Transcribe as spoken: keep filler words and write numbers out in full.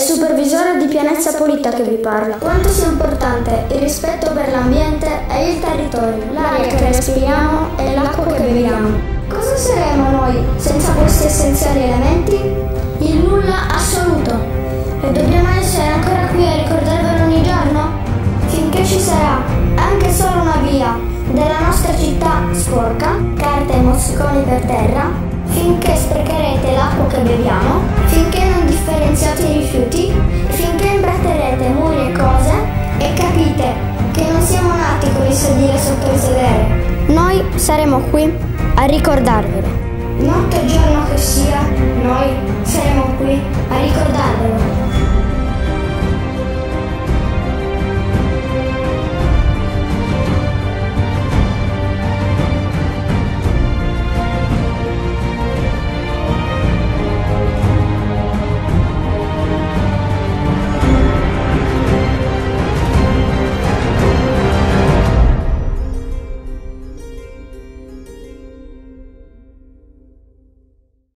supervisore di Pianezza Pulita che vi parla. Quanto sia importante il rispetto per l'ambiente e il territorio, l'aria che respiriamo e l'acqua che beviamo. Cosa saremo noi senza questi essenziali elementi? Il nulla assoluto. E dobbiamo essere ancora qui a ricordarvelo ogni giorno? Finché ci sarà anche solo una via della nostra città sporca, carta e mozziconi per terra, finché sprecherete l'acqua che beviamo, finché non differenziate i rifiuti, finché imbratterete muri e cose e capite che non siamo nati con il sedile sotto il sedere. Noi saremo qui a ricordarvelo. Notte o giorno che sia, noi